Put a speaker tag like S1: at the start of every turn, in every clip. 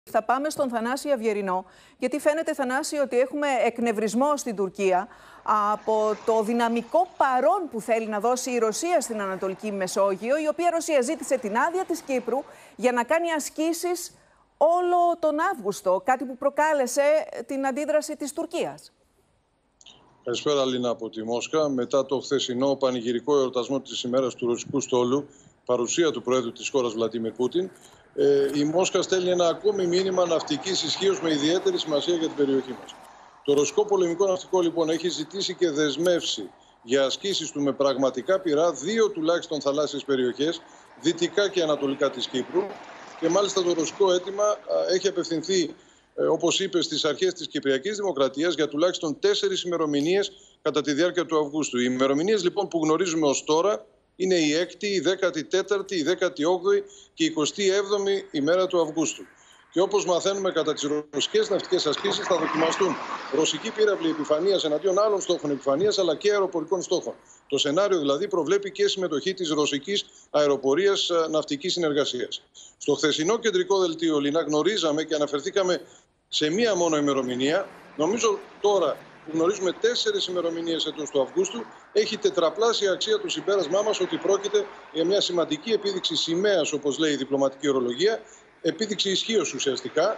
S1: Θα πάμε στον Θανάση Αυγερινό, γιατί φαίνεται, Θανάση, ότι έχουμε εκνευρισμό στην Τουρκία από το δυναμικό παρόν που θέλει να δώσει η Ρωσία στην Ανατολική Μεσόγειο, η οποία Ρωσία ζήτησε την άδεια της Κύπρου για να κάνει ασκήσεις όλο τον Αύγουστο, κάτι που προκάλεσε την αντίδραση της Τουρκίας.
S2: Καλησπέρα, Λίνα, από τη Μόσχα. Μετά το χθεσινό πανηγυρικό εορτασμό της ημέρας του ρωσικού στόλου, παρουσία του Προέδρου της χώρας Βλαντίμιρ Πούτιν, η Μόσχα στέλνει ένα ακόμη μήνυμα ναυτικής ισχύως με ιδιαίτερη σημασία για την περιοχή μας. Το ρωσικό πολεμικό ναυτικό, λοιπόν, έχει ζητήσει και δεσμεύσει για ασκήσεις του με πραγματικά πυρά 2 τουλάχιστον θαλάσσιες περιοχές, δυτικά και ανατολικά της Κύπρου. Και μάλιστα το ρωσικό αίτημα έχει απευθυνθεί, όπως είπε, στις αρχές της Κυπριακής Δημοκρατίας για τουλάχιστον 4 ημερομηνίες κατά τη διάρκεια του Αυγούστου. Οι ημερομηνίες, λοιπόν, που γνωρίζουμε ως τώρα είναι η 6η, η 14η, η 18η και η 27η ημέρα του Αυγούστου. Και όπως μαθαίνουμε, κατά τις ρωσικές ναυτικές ασκήσεις θα δοκιμαστούν ρωσικοί πύραυλοι επιφανείας εναντίον άλλων στόχων επιφανείας, αλλά και αεροπορικών στόχων. Το σενάριο δηλαδή προβλέπει και συμμετοχή της ρωσικής αεροπορίας ναυτικής συνεργασίας. Στο χθεσινό κεντρικό δελτίο, Λίνα, γνωρίζαμε και αναφερθήκαμε σε μία μόνο ημερομηνία. Νομίζω τώρα που γνωρίζουμε 4 ημερομηνίες εντός του Αυγούστου, έχει τετραπλάσια αξία το συμπέρασμά μας ότι πρόκειται για μια σημαντική επίδειξη σημαίας, όπως λέει η διπλωματική ορολογία, επίδειξη ισχύως ουσιαστικά,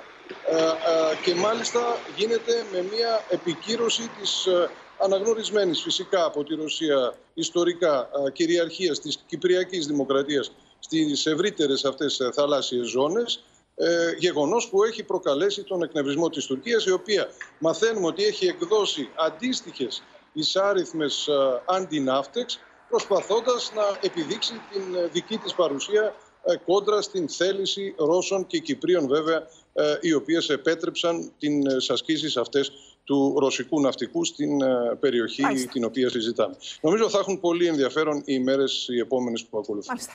S2: και μάλιστα γίνεται με μια επικύρωση της αναγνωρισμένης φυσικά από τη Ρωσία ιστορικά κυριαρχίας της Κυπριακής Δημοκρατίας στις ευρύτερες αυτές θαλάσσιες ζώνες, γεγονός που έχει προκαλέσει τον εκνευρισμό της Τουρκίας, η οποία μαθαίνουμε ότι έχει εκδώσει αντίστοιχες εισάριθμες αντιναύτεξ, προσπαθώντας να επιδείξει την δική της παρουσία κόντρα στην θέληση Ρώσων και Κυπρίων, βέβαια, οι οποίες επέτρεψαν τις ασκήσεις αυτές του ρωσικού ναυτικού στην περιοχή την οποία συζητάμε. Νομίζω θα έχουν πολύ ενδιαφέρον οι ημέρες οι επόμενες που ακολουθούν.